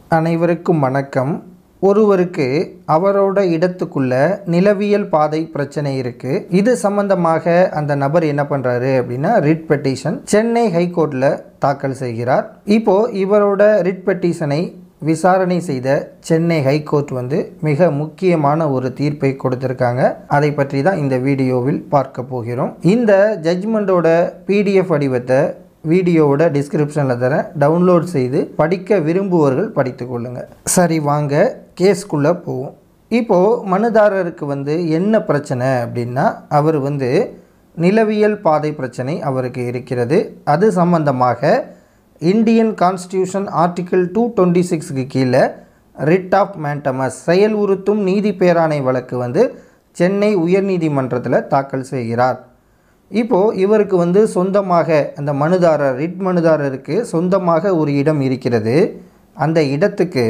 அனைவருக்கும் வணக்கம். ஒருவருக்கு அவரோட இடத்துக்குள்ள நிலவியல் பாதை பிரச்சனை இருக்கு. இது சம்பந்தமாக அந்த நபர் என்ன பண்றாரு அப்படின்னா ரிட் பெட்டிஷன் சென்னை ஹைகோர்ட்ல தாக்கல் செய்கிறார். இப்போ இவரோட ரிட் பெட்டிஷனை விசாரணை செய்த சென்னை ஹைகோர்ட் மிக முக்கியமான ஒரு தீர்ப்பை கொடுத்திருக்காங்க. அதை பற்றி தான் இந்த வீடியோவில் பார்க்க போகிறோம். இந்த ஜட்ஜ்மெண்டோட PDF வடிவத்தை வீடியோவோட டிஸ்கிரிப்ஷனில் தரேன். டவுன்லோட் செய்து படிக்க விரும்புவர்கள் படித்து கொள்ளுங்க. சரி, வாங்க கேஸ்குள்ளே போவோம். இப்போது மனுதாரருக்கு என்ன பிரச்சனை அப்படின்னா, அவர் நிலவியல் பாதை பிரச்சனை அவருக்கு இருக்கிறது. அது சம்பந்தமாக இந்தியன் கான்ஸ்டியூஷன் ஆர்டிகிள் 226க்கு கீழே ரிட் ஆஃப் மேண்டமஸ் செயல் உறுத்தும் நீதி பேராணை வழக்கு சென்னை உயர்நீதிமன்றத்தில் தாக்கல் செய்கிறார். இப்போது இவருக்கு சொந்தமாக அந்த மனுதாரர் ரிட் மனுதாரருக்கு சொந்தமாக ஒரு இடம் இருக்கிறது. அந்த இடத்துக்கு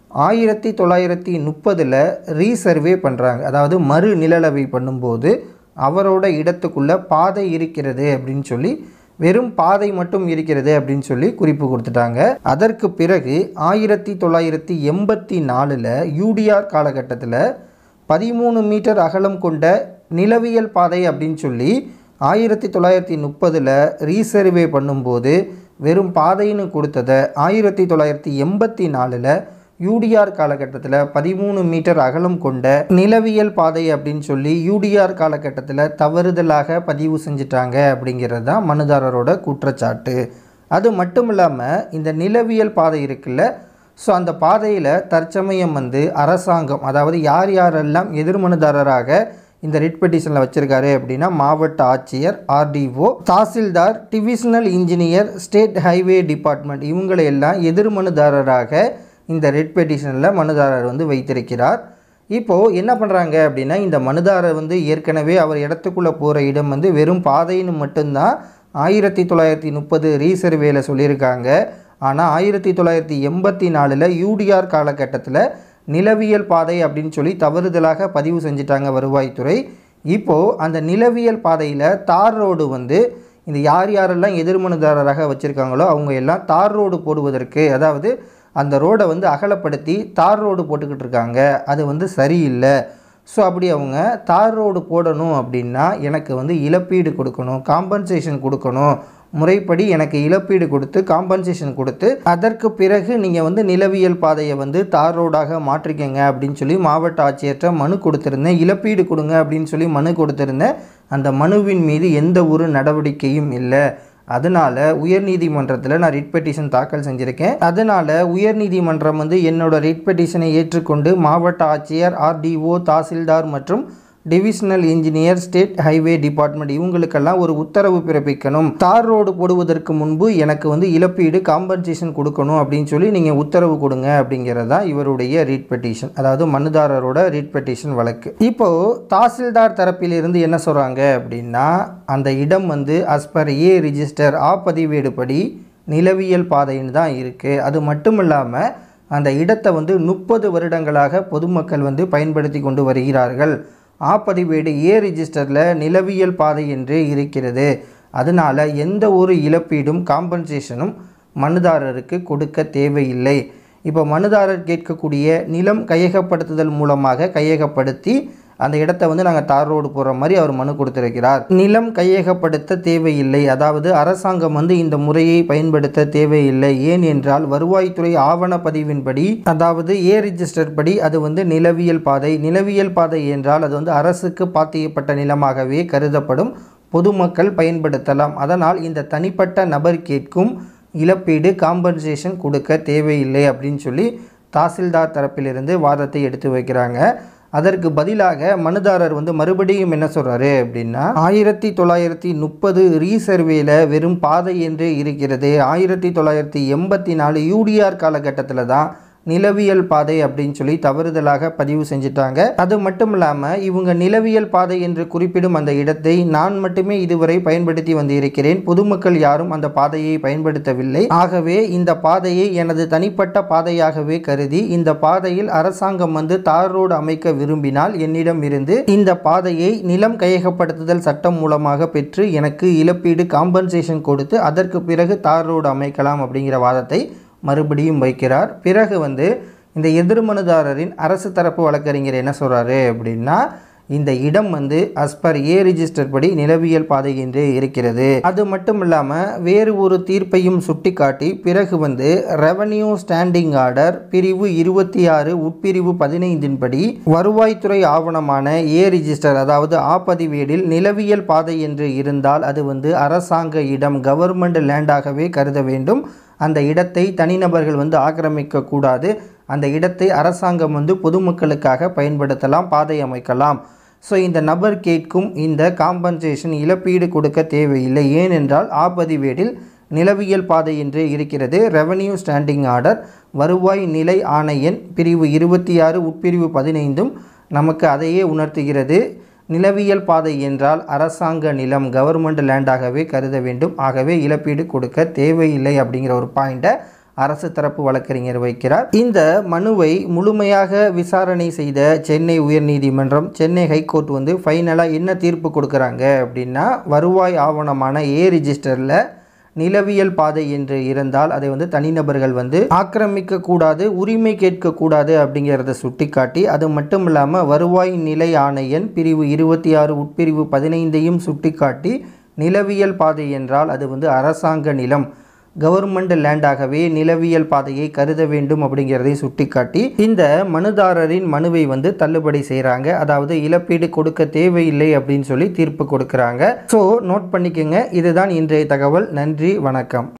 1930 ரீசர்வே பண்ணுறாங்க. அதாவது மறு நிலளவை பண்ணும்போது அவரோட இடத்துக்குள்ளே பாதை இருக்கிறது அப்படின்னு சொல்லி, வெறும் பாதை மட்டும் இருக்கிறது அப்படின்னு சொல்லி குறிப்பு கொடுத்துட்டாங்க. அதற்கு பிறகு 1984 UDR காலகட்டத்தில் 13 மீட்டர் அகலம் கொண்ட நிலவியல் பாதை அப்படின்னு சொல்லி 1930 ரீசர்வே பண்ணும்போது வெறும் பாதைன்னு கொடுத்ததை 1984 UDR காலகட்டத்தில் 13 மீட்டர் அகலம் கொண்ட நிலவியல் பாதை அப்படின்னு சொல்லி UDR காலகட்டத்தில் தவறுதலாக பதிவு செஞ்சிட்டாங்க அப்படிங்கிறது தான் மனுதாரரோட குற்றச்சாட்டு. அது மட்டும் இல்லாமல் இந்த நிலவியல் பாதை இருக்குல்ல, ஸோ அந்த பாதையில் தற்சமயம் அரசாங்கம், அதாவது யார் யாரெல்லாம் எதிர்மனுதாரராக இந்த ரிட் பெட்டிஷனில் வச்சுருக்காரு அப்படின்னா மாவட்ட ஆட்சியர், RDO, தாசில்தார், divisional engineer, state highway department, இவங்களையெல்லாம் எதிர்மனுதாரராக இந்த ரிட் பெட்டிஷனில் மனுதாரர் வைத்திருக்கிறார். இப்போது என்ன பண்ணுறாங்க அப்படின்னா, இந்த மனுதாரர் ஏற்கனவே அவர் இடத்துக்குள்ளே போகிற இடம் வெறும் பாதைன்னு மட்டும்தான் 1930 ரீசர்வேல சொல்லியிருக்காங்க. ஆனால் 1984 UDR காலகட்டத்தில் நிலவியல் பாதை அப்படின்னு சொல்லி தவறுதலாக பதிவு செஞ்சிட்டாங்க வருவாய்த்துறை. இப்போது அந்த நிலவியல் பாதையில் தார் ரோடு இந்த யார் யாரெல்லாம் எதிர்மனுதாரராக வச்சுருக்காங்களோ அவங்க எல்லாம் தார் ரோடு போடுவதற்கு, அதாவது அந்த ரோடை அகலப்படுத்தி தார் ரோடு போட்டுக்கிட்டு இருக்காங்க. அது சரியில்லை. ஸோ அப்படி அவங்க தார் ரோடு போடணும் அப்படின்னா எனக்கு இழப்பீடு கொடுக்கணும், காம்பன்சேஷன் கொடுக்கணும். முறைப்படி எனக்கு இழப்பீடு கொடுத்து காம்பன்சேஷன் கொடுத்து அதற்கு பிறகு நீங்கள் நிலவியல் பாதையை தார் ரோடாக மாற்றிக்கங்க அப்படின்னு சொல்லி மாவட்ட ஆட்சியர்கிட்ட மனு கொடுத்துருந்தேன். இழப்பீடு கொடுங்க அப்படின்னு சொல்லி மனு கொடுத்துருந்தேன். அந்த மனுவின் மீது எந்த ஒரு நடவடிக்கையும் இல்லை. அதனால் உயர்நீதிமன்றத்தில் நான் ரிட் பெட்டிஷன் தாக்கல் செஞ்சுருக்கேன். அதனால் உயர்நீதிமன்றம் என்னோட ரிட் பெட்டிஷனை ஏற்றுக்கொண்டு மாவட்ட ஆட்சியர், RDO, தாசில்தார் மற்றும் divisional engineer, state highway department இவங்களுக்கெல்லாம் ஒரு உத்தரவு பிறப்பிக்கணும். தார் ரோடு போடுவதற்கு முன்பு எனக்கு இழப்பீடு காம்பன்சேஷன் கொடுக்கணும் அப்படின்னு சொல்லி நீங்கள் உத்தரவு கொடுங்க அப்படிங்கிறதா இவருடைய ரிட் பெட்டிஷன், அதாவது மனுதாரரோட ரிட் பெட்டிஷன் வழக்கு. இப்போது தாசில்தார் தரப்பிலிருந்து என்ன சொல்கிறாங்க அப்படின்னா, அந்த இடம் அஸ்பர் A ரிஜிஸ்டர் பதிவேடு படி நிலவியல் பாதைன்னு தான் இருக்குது. அது மட்டும் இல்லாமல் அந்த இடத்தை 30 வருடங்களாக பொதுமக்கள் பயன்படுத்தி கொண்டு வருகிறார்கள். பதிவேடு A ரிஜிஸ்டரில் நிலவியல் பாதை என்று இருக்கிறது. அதனால் எந்த ஒரு இழப்பீடும் காம்பன்சேஷனும் மனுதாரருக்கு கொடுக்க தேவையில்லை. இப்போ மனுதாரர் கேட்கக்கூடிய நிலம் கையகப்படுத்துதல் மூலமாக கையகப்படுத்தி அந்த இடத்த நாங்கள் தார் ரோடு போகிற மாதிரி அவர் மனு கொடுத்திருக்கிறார். நிலம் கையகப்படுத்த தேவையில்லை, அதாவது அரசாங்கம் இந்த முறையை பயன்படுத்த தேவையில்லை. ஏன் என்றால் வருவாய்த்துறை ஆவணப்பதிவின்படி, அதாவது A ரிஜிஸ்டர் படி அது நிலவியல் பாதை. நிலவியல் பாதை என்றால் அது அரசுக்கு பாத்தியப்பட்ட நிலமாகவே கருதப்படும், பொதுமக்கள் பயன்படுத்தலாம். அதனால் இந்த தனிப்பட்ட நபர் கேட்கும் இழப்பீடு காம்பன்சேஷன் கொடுக்க தேவையில்லை அப்படின்னு சொல்லி தாசில்தார் தரப்பிலிருந்து வாதத்தை எடுத்து வைக்கிறாங்க. அதற்கு பதிலாக மனுதாரர் மறுபடியும் என்ன சொல்கிறாரு அப்படின்னா, 1930 ரீசர்வேல வெறும் பாதை என்றே இருக்கிறது. 1984 UDR காலகட்டத்தில் தான் நிலவியல் பாதை அப்படின்னு சொல்லி தவறுதலாக பதிவு செஞ்சிட்டாங்க. அது மட்டும் இல்லாமல் இவங்க நிலவியல் பாதை என்று குறிப்பிடும் அந்த இடத்தை நான் மட்டுமே இதுவரை பயன்படுத்தி வந்திருக்கிறேன். பொதுமக்கள் யாரும் அந்த பாதையை பயன்படுத்தவில்லை. ஆகவே இந்த பாதையை எனது தனிப்பட்ட பாதையாகவே கருதி இந்த பாதையில் அரசாங்கம் தார் ரோடு அமைக்க விரும்பினால் என்னிடம் இருந்து இந்த பாதையை நிலம் கையகப்படுத்துதல் சட்டம் மூலமாக பெற்று எனக்கு இழப்பீடு காம்பன்சேஷன் கொடுத்து அதற்கு பிறகு தார் ரோடு அமைக்கலாம் அப்படிங்கிற வாதத்தை மறுபடியும் வைக்கிறார். பிறகு இந்த எதிர்மனுதாரரின் அரசு தரப்பு வழக்கறிஞர் என்ன சொல்கிறாரு அப்படின்னா, இந்த இடம் அஸ்பர் ஏ ரிஜிஸ்டர் படி நிலவியல் பாதை என்றே இருக்கிறது. அது மட்டும் இல்லாமல் வேறு ஒரு தீர்ப்பையும் சுட்டிக்காட்டி பிறகு ரெவன்யூ ஸ்டாண்டிங் ஆர்டர் பிரிவு 26 உட்பிரிவு 15 படி வருவாய்த்துறை ஆவணமான ஏ ரிஜிஸ்டர் அதாவது பதிவேடில் நிலவியல் பாதை என்று இருந்தால் அது அரசாங்க இடம் கவர்மெண்ட் லேண்டாகவே கருத வேண்டும். அந்த இடத்தை தனிநபர்கள் ஆக்கிரமிக்க கூடாது. அந்த இடத்தை அரசாங்கம் பொதுமக்களுக்காக பயன்படுத்தலாம், பாதை அமைக்கலாம். ஸோ இந்த நபர் கேட்கும் இந்த காம்பன்சேஷன் இழப்பீடு கொடுக்க தேவையில்லை. ஏனென்றால் பதிவேடில் நிலவியல் பாதை என்று இருக்கிறது. ரெவன்யூ ஸ்டாண்டிங் ஆர்டர் வருவாய் நிலை ஆணையன் பிரிவு 26 உட்பிரிவு 15ம் நமக்கு அதையே உணர்த்துகிறது. நிலவியல் பாதை என்றால் அரசாங்க நிலம் கவர்மெண்ட் லேண்டாகவே கருத வேண்டும். ஆகவே இழப்பீடு கொடுக்க தேவையில்லை அப்படிங்கிற ஒரு பாயிண்ட்டை அரசு தரப்பு வழக்கறிஞர் வைக்கிறார். இந்த மனுவை முழுமையாக விசாரணை செய்த சென்னை உயர்நீதிமன்றம், சென்னை ஹைகோர்ட் ஃபைனலாக என்ன தீர்ப்பு கொடுக்குறாங்க அப்படின்னா, வருவாய் ஆவணமான ஏ ரிஜிஸ்டரில் நிலவியல் பாதை என்று இருந்தால் அதை தனிநபர்கள் ஆக்கிரமிக்க கூடாது, உரிமை கேட்கக்கூடாது அப்படிங்கிறத சுட்டிக்காட்டி, அது மட்டும் இல்லாமல் வருவாய் நிலை ஆணையன் பிரிவு 26 உட்பிரிவு 15ஐயும் சுட்டிக்காட்டி நிலவியல் பாதை என்றால் அது அரசாங்க நிலம் கவர்மெண்ட் லேண்டாகவே நிலவியல் பாதையை கருத வேண்டும் அப்படிங்கிறதை சுட்டிக்காட்டி இந்த மனுதாரரின் மனுவை தள்ளுபடி செய்கிறாங்க. அதாவது இழப்பீடு கொடுக்க தேவையில்லை அப்படின்னு சொல்லி தீர்ப்பு கொடுக்குறாங்க. ஸோ நோட் பண்ணிக்கோங்க. இதுதான் இன்றைய தகவல். நன்றி, வணக்கம்.